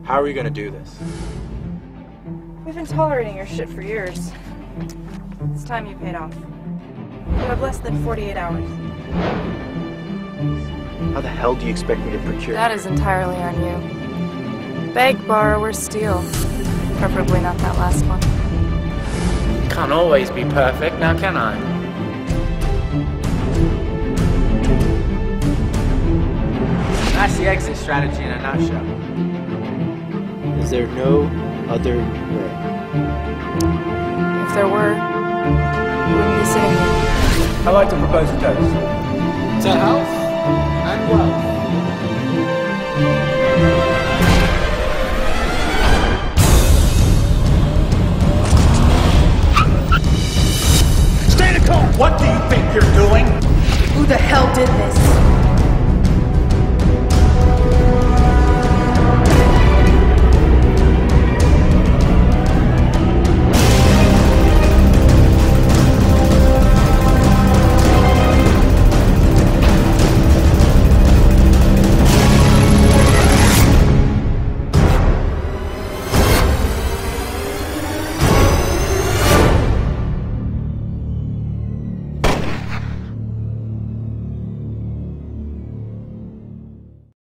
How are we gonna do this? We've been tolerating your shit for years. It's time you paid off. You have less than 48 hours. How the hell do you expect me to procure? That is entirely on you. Beg, borrow, or steal. Preferably not that last one. Can't always be perfect, now can I? That's the exit strategy in a nutshell. Is there no other way? If there were, you wouldn't be sitting here. I'd like to propose a toast. To health and wealth.